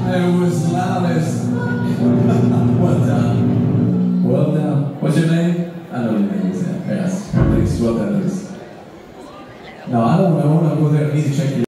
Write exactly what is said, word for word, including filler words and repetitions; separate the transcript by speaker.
Speaker 1: It was loudest. Well done. Well done. What's your name? I know your name is. Yes. Please, well done, please. No, I don't know. I want to go there. I need to check you.